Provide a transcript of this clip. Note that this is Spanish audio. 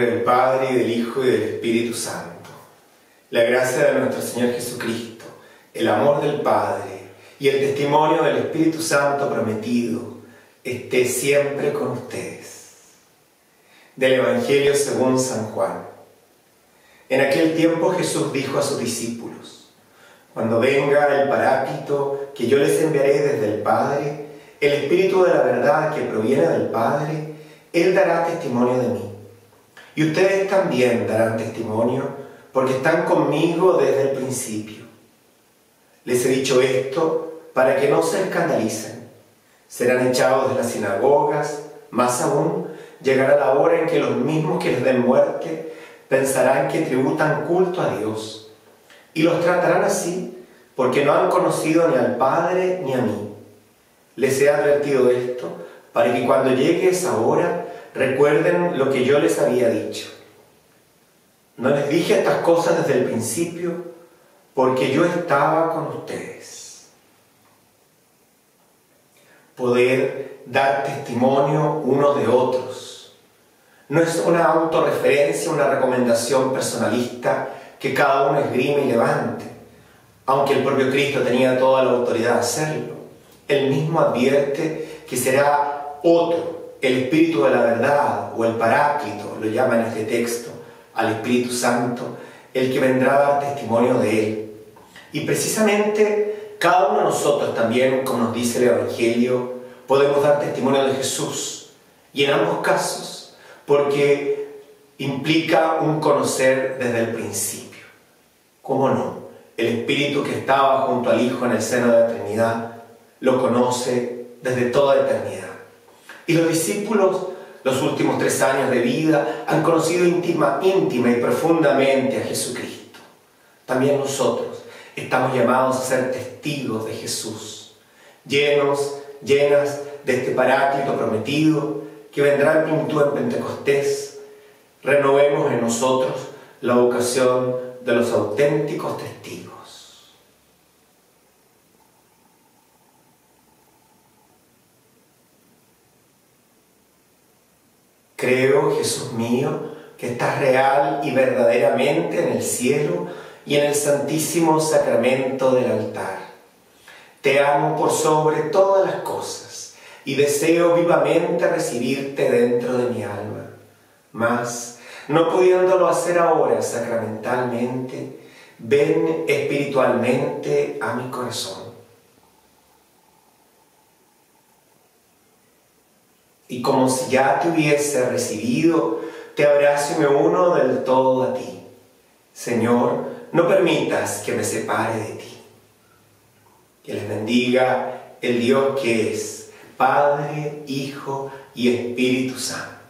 nombre del Padre, y del Hijo, y del Espíritu Santo. La gracia de nuestro Señor Jesucristo, el amor del Padre y el testimonio del Espíritu Santo prometido esté siempre con ustedes. Del Evangelio según San Juan. En aquel tiempo Jesús dijo a sus discípulos: cuando venga el Paráclito que yo les enviaré desde el Padre, el Espíritu de la verdad que proviene del Padre, Él dará testimonio de mí. Y ustedes también darán testimonio, porque están conmigo desde el principio. Les he dicho esto para que no se escandalicen. Serán echados de las sinagogas, más aún, llegará la hora en que los mismos que les den muerte pensarán que tributan culto a Dios. Y los tratarán así, porque no han conocido ni al Padre ni a mí. Les he advertido esto, para que cuando llegue esa hora, recuerden lo que yo les había dicho. No les dije estas cosas desde el principio, porque yo estaba con ustedes. Poder dar testimonio unos de otros. No es una autorreferencia, una recomendación personalista que cada uno esgrime y levante, aunque el propio Cristo tenía toda la autoridad de hacerlo. Él mismo advierte que será otro, el Espíritu de la verdad, o el Paráclito, lo llama en este texto, al Espíritu Santo, el que vendrá a dar testimonio de Él. Y precisamente cada uno de nosotros también, como nos dice el Evangelio, podemos dar testimonio de Jesús. Y en ambos casos, porque implica un conocer desde el principio. ¿Cómo no? El Espíritu que estaba junto al Hijo en el seno de la Trinidad lo conoce desde toda eternidad. Y los discípulos, los últimos 3 años de vida, han conocido íntima y profundamente a Jesucristo. También nosotros estamos llamados a ser testigos de Jesús, llenas de este Paráclito prometido que vendrá en plenitud en Pentecostés. Renovemos en nosotros la vocación de los auténticos testigos. Creo, Jesús mío, que estás real y verdaderamente en el cielo y en el santísimo sacramento del altar. Te amo por sobre todas las cosas y deseo vivamente recibirte dentro de mi alma. Mas, no pudiéndolo hacer ahora sacramentalmente, ven espiritualmente a mi corazón. Y como si ya te hubiese recibido, te abrazo y me uno del todo a ti. Señor, no permitas que me separe de ti. Que les bendiga el Dios que es Padre, Hijo y Espíritu Santo.